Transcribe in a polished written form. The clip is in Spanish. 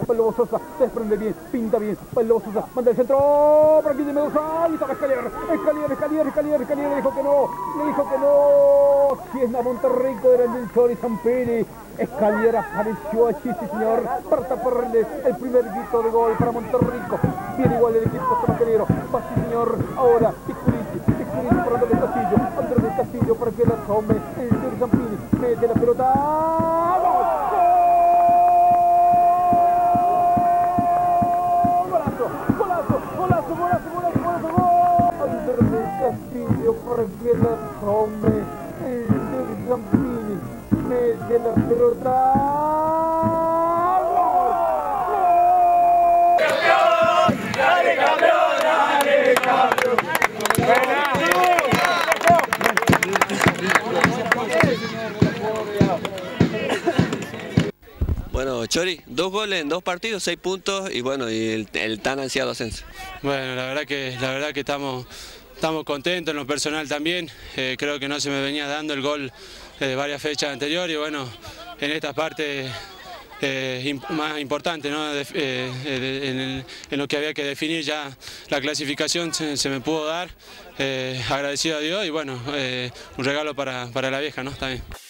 el Lobo Sosa, se desprende bien, pinta bien, el Lobo Sosa, manda el centro, por aquí de Mendoza, y estaba Escalier, dijo que no, si es la Monterrico, era el Chori Zampini. Escalier apareció allí, sí señor, para taparle el primer grito de gol para Monterrico. Viene igual el equipo sabatonero, va sí señor, ahora Piculiti para Andrés del Castillo para que la tome el Chori Zampini, mete la pelota, ¡gol! ¡Golazo! Andrés del Castillo para que la tome el Chori Zampini, mete la pelota. Bueno, Chori, 2 goles en 2 partidos, 6 puntos y bueno, y el tan ansiado ascenso. Bueno, la verdad que estamos contentos en lo personal también. Creo que no se me venía dando el gol de varias fechas anteriores y bueno, en esta parte más importante, ¿no? En lo que había que definir ya la clasificación se me pudo dar. Agradecido a Dios y bueno, un regalo para la vieja, ¿no? También.